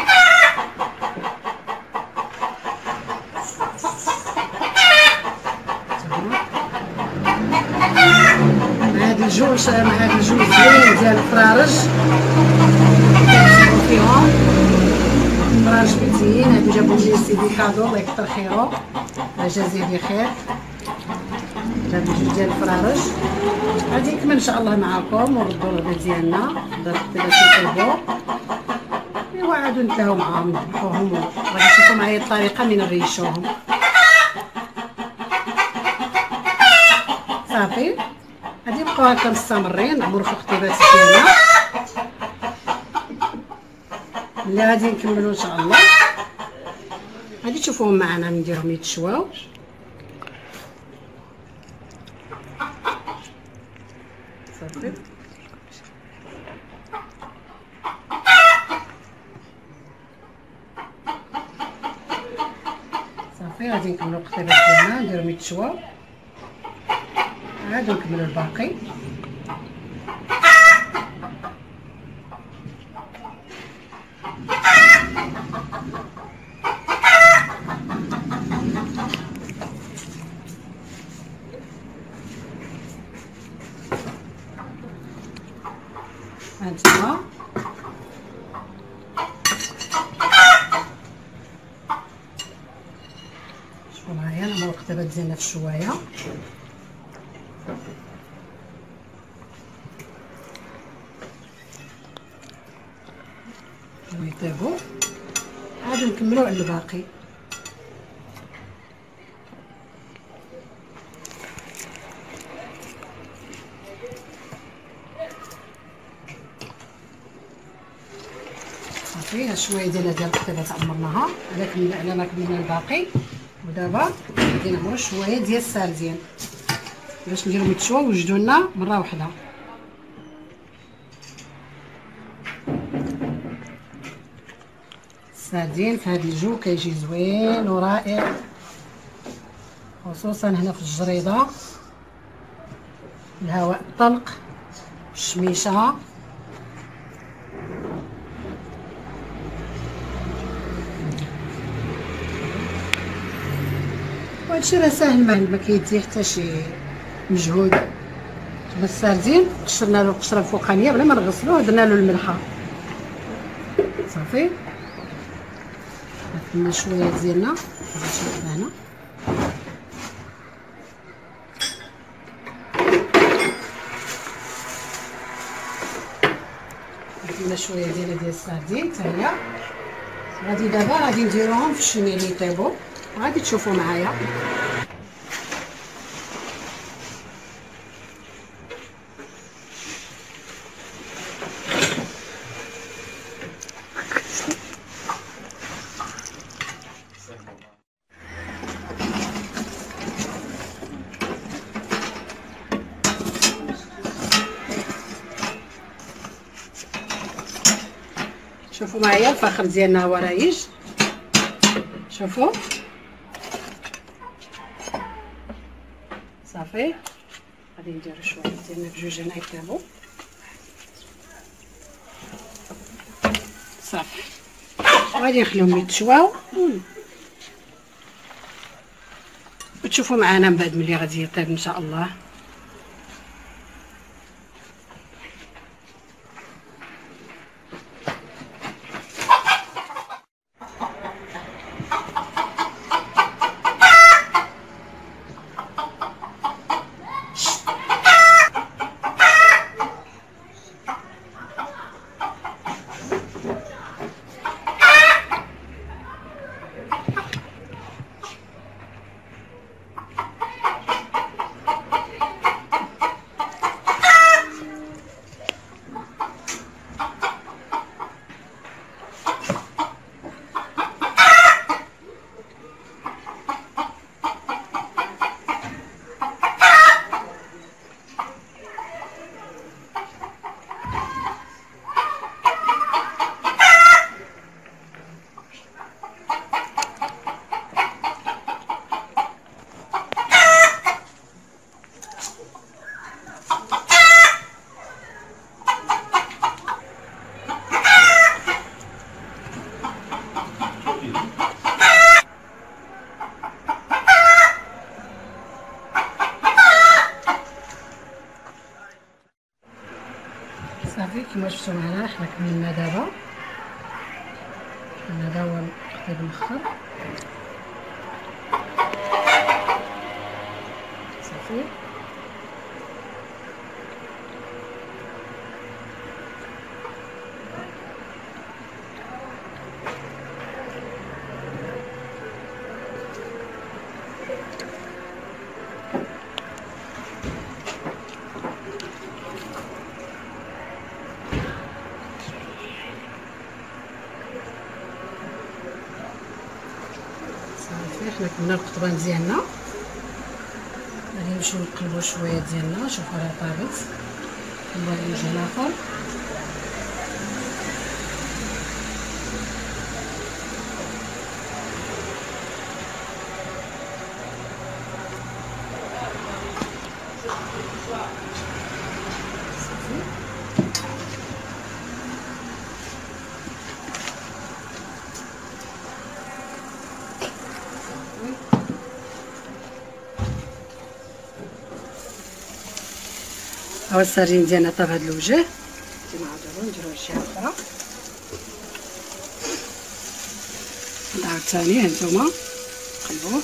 مع هاد الجوج زوين ديال الفرارج كنشوفو فيهم فراج بيتيين. هادو جابو لي سيدي كادو الله يكثر خيرو، الله يجازيه بخير. جابو جوج ديال الفرارج. غادي نكمل ان شاء الله معاكم ونردو الغدا ديالنا باش نطيبو، ايوا عادو نتلاهاو معاهم نذبحوهم، وغادي تشوفو معايا الطريقه من نريشوهم. صافي غادي نبقاو هكا مستمرين نعمرو في الخطيبات ديالنا اللي غادي نكملو ان شاء الله. غادي تشوفوهم معنا نديرهم يتشواو. صافي صافي غادي نكملو الخطيبات ديالنا نديرهم يتشواو، عادو نكملو الباقي. هانتوما شوفوا معايا نعملو الخطيبات ديالنا في الشوايه. ويطيبو عاد نكملو على الباقي. صافي شويه ديال الخطيبات عمرناها على ما كملنا الباقي. ودابا غادي نعمرو شويه ديال السردين باش نديرو يتشوا ويوجدوا لنا مره واحده. السردين في هذا الجو كيجي زوين ورائع، خصوصا هنا في الجريده، الهواء الطلق، الشميشه. وهادشي راه ساهل ما كيدي حتى شي مجهود. بس السردين قشرنا له القشره الفوقانيه بلا ما نغسلوه، درنا له الملحه صافي. درنا شويه ديالنا هنا درنا شويه ديال السردين حتى هي. غادي دابا غادي نديروهم في الشميل يطيبوا، غادي تشوفوا معايا. شوفوا معايا الفخر ديالنا هو رايج، شوفوا صافي. غادي نديرو شويه ديالنا بجوج هنا يطيبوا صافي. غادي نخليهم يتشواو وتشوفوا معنا من بعد ملي غادي يطيب ان شاء الله. صافي كما شفتوا معنا حنا كملنا دابا. هذا هو القطيب المخر صافي. حنا كملنا القطبان ديالنا، غادي نمشيو نقلبو شويه ديالنا. شوفوا راه طابت. نبغي وجه الاخر. هو السردين ديالنا طاب هاد الوجه. نعاودو نديرو الجهه الاخرى. عاوتاني هانتوما قلبوه.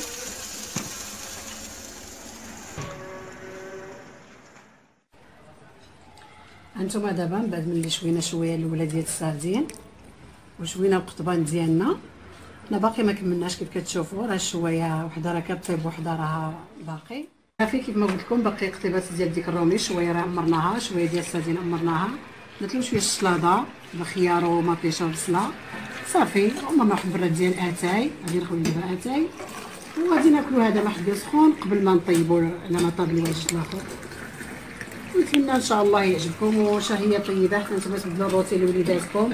هانتوما دابا من بعد ملي شوينا شويه الاولى ديال السردين وشوينا القطبان ديالنا، حنا باقي ما كملناش. كيف كتشوفوا راه شويه وحده راه كطيب وحده راها باقي. صافي كيف ما قلت لكم باقي قطيبات ديال ديك الرومي. شويه راه عمرناها، شويه ديال السردين عمرناها، درت لهم شويه الشلاضه بخيار ومطيشه وبصله صافي. هما واحد البراد ديال اتاي غادي نخوي دابا اتاي، وغادي ناكلو هذا محد سخون قبل ما نطيبو على ما طاب الواجد الاخر. نتمنى ان شاء الله يعجبكم وشهيه طيبه. حتى نتوما تبدلوا الروتين لوليداتكم.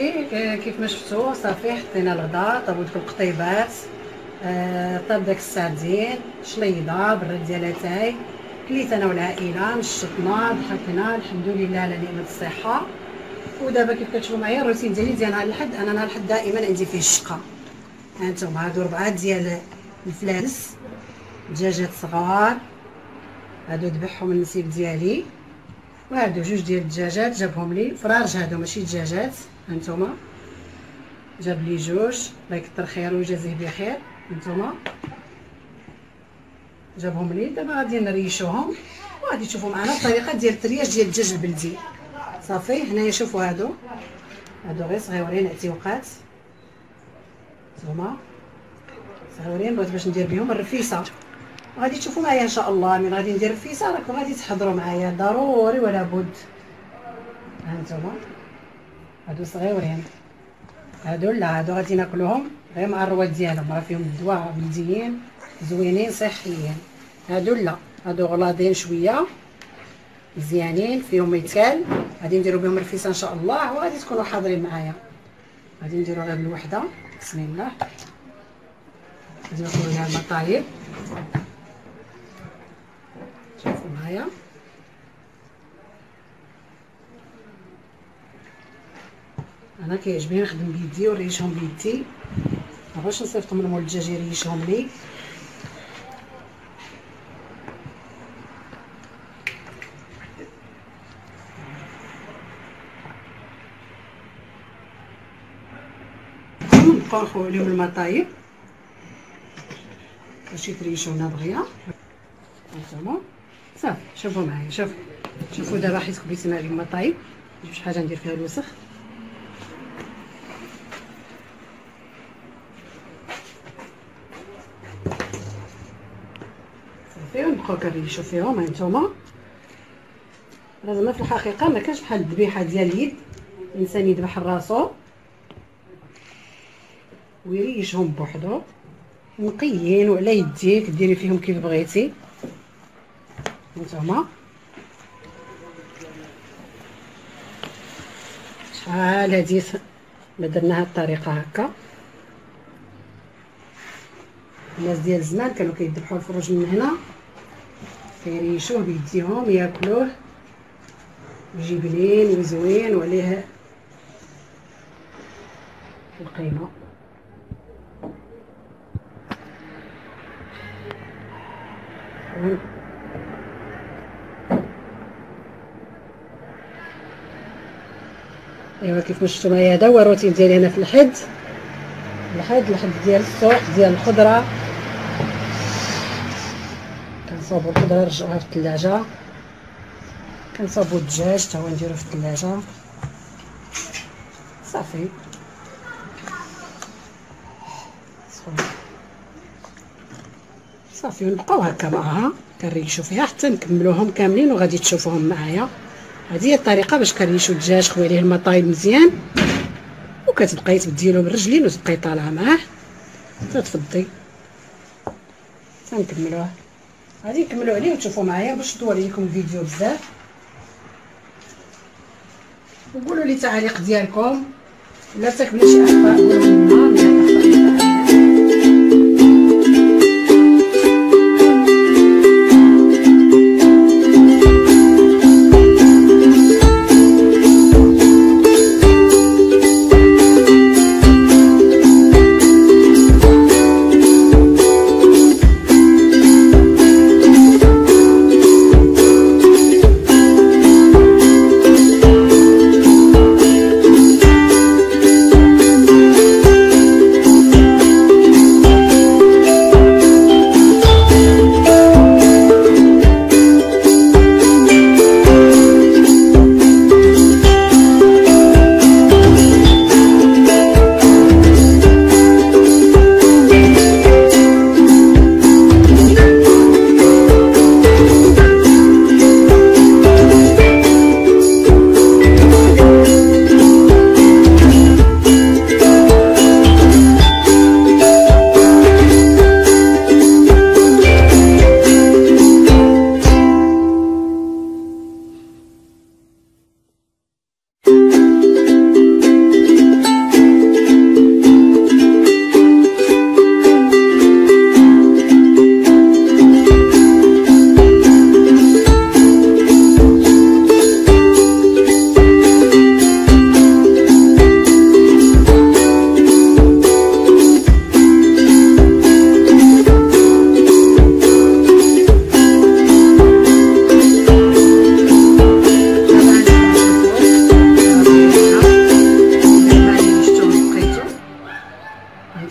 صافي كيف ما شفتوا صافي حطينا الغدا، طابوا ديك القطيبات، طاب داك السردين شليضه بالرد ديال اتاي، كليت انا والعائله، نشطنا ضحكنا الحمد لله على نعمه الصحه. ودابا كيف كتشوفوا معايا الروتين ديال نهار الحد، انا نهار الحد دائما عندي فيه الشقه. هانتوما هادو 4 ديال الفلارس دجاجات صغار، هادو ذبحهم النسيب ديالي، وهادو 2 ديال الدجاجات جابهم لي فراج، هادو ماشي دجاجات. هانتوما جاب لي 2، الله يكثر خيره ويجازيه بخير. هانتوما جابهم لي، دابا غادي نريشوهم وغادي تشوفوا معنا الطريقه ديال الترياج ديال الدجاج البلدي. صافي هنايا شوفوا هادو غير صغيورين عتيوقات، هما صغيورين، بغيت باش ندير بهم الرفيسه، وغادي تشوفوا معايا ان شاء الله. من غادي ندير الرفيسه راكم غادي تحضروا معايا ضروري ولا بد. هانتوما هادو صغيورين، هادو لا، هادو غادي ناكلوهم غير مع الرواد ديالهم، راه فيهم الدواء بلديين زوينين صحيين. هادو لا، هادو غلاضين شويه مزيانين فيهم ميتكال، غادي نديرو بهم الرفيسه ان شاء الله، وغادي تكونوا حاضرين معايا. غادي نديرو غير بالوحده، بسم الله. غادي ناخذ لها المطايب، شوفوا معايا. انا كيعجبني نخدم بيدي ونريشهم بيدي، مابغيتش نصيفطهم لمول الدجاج يريشهم لي. نبقاو نخويو لهم المطايب باش يتريشونا دغيا. هانتوما صافي شوفوا معايا، شوفوا دابا حيت كبيت انا المطايب، نجيب شي حاجه ندير فيها الوسخ. صافي ونبقاو كنريشو فيهم. هانتوما راه زعما في الحقيقه ما كانش بحال الذبيحه ديال اليد، الانسان يذبح راسو ويريشهم بوحدو نقيين وعلى يديك ديري فيهم كيف بغيتي. هانتوما شحال هادي ما درنا هاد الطريقه هكا. الناس ديال زمان كانوا كيذبحوا الفروج من هنا، كيريشوه بيديهم ياكلوه، يجي بنين وزوين وعليه القيمه. ايوا كيف ما شفتوا معايا هذا هو الروتين ديالي هنا في الحد ديال السوق ديال الخضره. كنصاوبوا الخضره نرجعوها في الثلاجه، كنصاوبوا الدجاج حتى هو نديروه في الثلاجه. صافي صافي ونبقاو هكا معاها كنريشو فيها حتى نكملوهم كاملين وغادي تشوفوهم معايا. هذه هي الطريقه باش كنريشو الدجاج، خوي عليه المطايب مزيان وكتبقاي تبدي له بالرجلين وتبقاي طالعه معاه حتى تفضي تنكملوه. غادي نكملو عليه وتشوفوا معايا باش طول عليكم الفيديو بزاف، وقولوا لي التعاليق ديالكم ولا تكمل شي اخطاء قولوا لنا.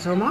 هانتوما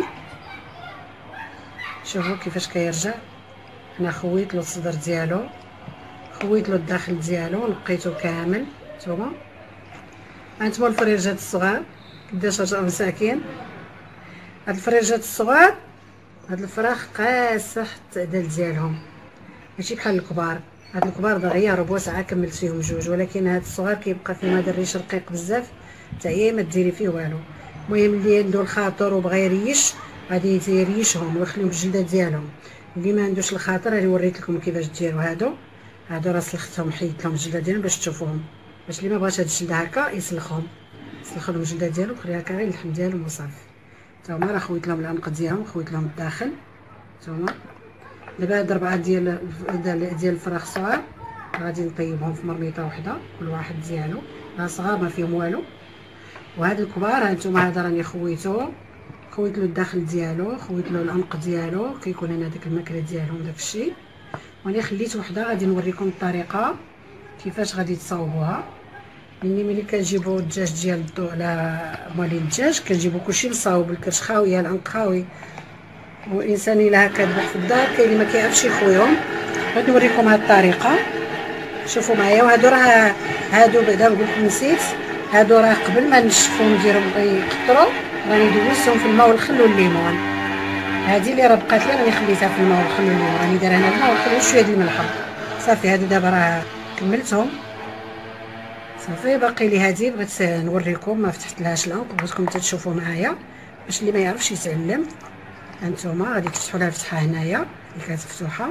شوفوا كيفاش كيرجع. انا خويت له الصدر ديالو، خويت له الداخل ديالو، نقيته كامل. نتوما هانتوما الفريرجات الصغار قداش رجعوا مساكين. هاد الفريرجات الصغار هاد الفراخ قاسه حتى العدل ديالهم، ماشي بحال الكبار. هاد الكبار دغيا ربع ساعه كملت فيهم جوج، ولكن هاد الصغار كيبقى فيهم هذا الريش رقيق بزاف حتى هي ما ديري فيه والو. المهم اللي عنده الخاطر وبغى يريش غادي يريشهم ويخليهم بالجلده ديالهم. اللي ما عندوش الخاطر راني وريت لكم كيفاش ديروا هادو راه سلختهم، حيدت لهم الجلده ديالهم باش تشوفوهم، باش اللي ما بغاش هاد الجلده هكا يسلخهم، سلخ لهم الجلده ديالهم خليها هكا غير اللحم ديالهم وصافي. تا هما راه خويت لهم العنق ديالهم، خويت لهم الداخل. نتوما دابا هاد 4 ديال الفراخ صغار غادي نطيبهم في مرميطه وحده كل واحد ديالو، راه صغار ما فيهم والو. وهاد الكبار هانتوما هذا راني خويت له الداخل ديالو، خويت له العنق ديالو، كيكون هنا ديك الماكله ديالهم داكشي. وانا خليت وحده غادي نوريكم الطريقه كيفاش غادي تصاوبوها. ملي كنجيبو الدجاج ديال الضو على مالين الدجاج كنجيبو كلشي مصاوب، الكرش خاويه، العنق خاوي. والانسان الا هكا ذبح في الدار كاين اللي ما كيعرفش يخويهم. غادي نوريكم هاد الطريقه، شوفوا معايا. وهادو راه هادو بعدا نقول لكم نسيت، هادو راه قبل ما نشفهم نديرهم يقطروا راني دوزتهم في الماء والخل والليمون. هادي اللي راه بقات لي راني خليتها في الماء والخل والليمون، راني دايره هنا الماء والخل وشويه د الملح صافي. هادو دابا راه كملتهم صافي. باقي لي هادي بغيت نوريكم، ما فتحت لهاش العنق، بغيتكم حتى تشوفوا معايا باش اللي ما يعرفش يتعلم. هانتوما غادي تفتحوا لها الفتحه هنايا اللي كانت مفتوحه.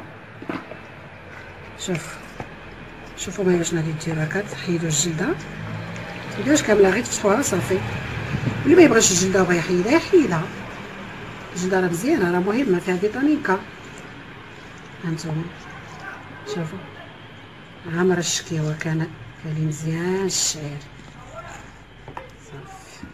شوفوا معايا شنو غادي ديروا. هكا تحيدوا الجلده، متحيدوهاش كامله، غير تفتحوها صافي. اللي ما يبغيش الجلده وبغى يحيدها الجلده راه مزيانه، راه مهمه، فيها فيتامين ك. هانتوما شوفوا عامر الشكيوه كان لي مزيان الشعير صافي.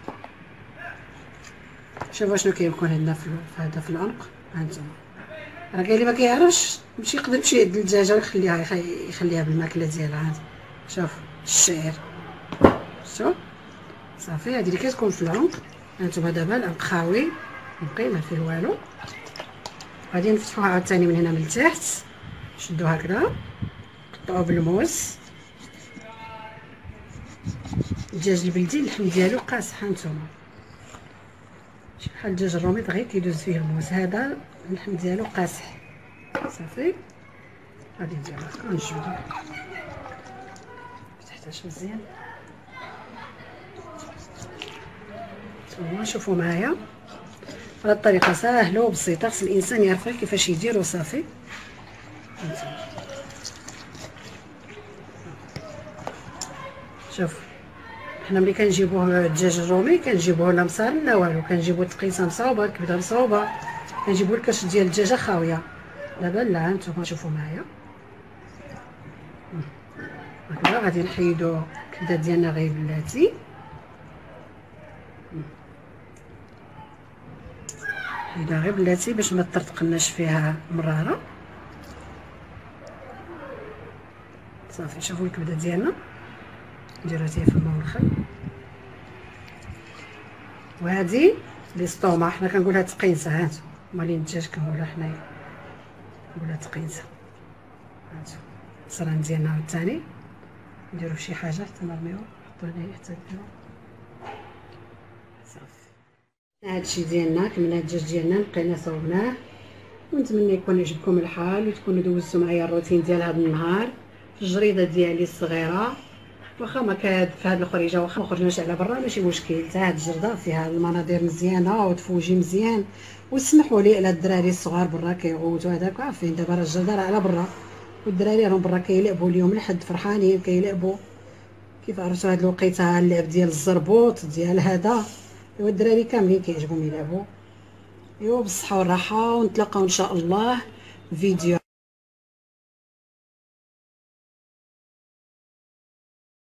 شوفوا شنو كيكون عندنا في هذا في العنق. هانتوما راه كاين اللي ما كيعرفش يقدر يمشي يعد الدجاجه ويخليها بالماكله ديالها. هانت شوف الشعير، شوف صافي. هذه اللي كتكون في العنق. هانتوما دابا العنق خاوي نقي ما فيه والو. غادي نفتحوها عاوتاني من هنا من التحت، شدو هكذا، قطعوه بالموس. الدجاج البلدي اللحم ديالو قاصح. هانتوما شي بحال الدجاج الرومي غير كيدوز فيه الموس، هذا اللحم ديالو قاصح صافي. غادي نديرو هكا نجبدو، فتحتهاش مزيان. نتوما شوفوا معايا هاد الطريقه ساهله وبسيطه، خص الانسان يعرف كيفاش يدير وصافي. شوف حنا ملي كنجيبوه الدجاج الرومي كنجيبوه لا مصارن لا والو، كنجيبو التقيصه مصاوبه، الكبده مصاوبه، كنجيبو الكرش ديال الدجاجه خاويه. دابا لا، هانتوما شوفوا معايا هكذا غادي نحيدو الكبده ديالنا غير بلاتي. حيدها غير بلاتي باش ما تطرطقناش فيها مراره صافي. شوفوا الكبده ديالنا نديروها حتى في الماء والخل. وهذه ليستوما حنا كنقولها تقينسه، هانتو مالين الدجاج كنقولها حنايا نقولها تقينسه. هانتو الصران ديالنا عاوتاني نديرو فشي حاجه حتى نرميوه، نحطو عليه حتى نديرو صافي. هادشي ديالنا كملنا الدجاج ديالنا، نقينا صوبناه. ونتمنى يكون عجبكم الحال وتكونوا دوزتوا معايا الروتين ديال هذا النهار في الجريده ديالي الصغيره. واخا ما كاد في هاد الخريجه، واخا ما خرجناش على برا ماشي مشكل، حتى هاد الجرده فيها المناظر مزيانه وتفوجي مزيان. وسمحوا لي على الدراري الصغار برا كيعوتوا هذاك، عارفين دابا راه الجرده راه على برا، والدراري راهم برا كيلعبوا اليوم الحد فرحانين كيلعبوا. كيف عرفتوا هاد الوقيته اللعب ديال الزربوط ديال هذا، ايوا الدراري كاملين كيعجبهم يلعبوا. ايوا بالصحه والراحه، ونتلاقاو ان شاء الله فيديو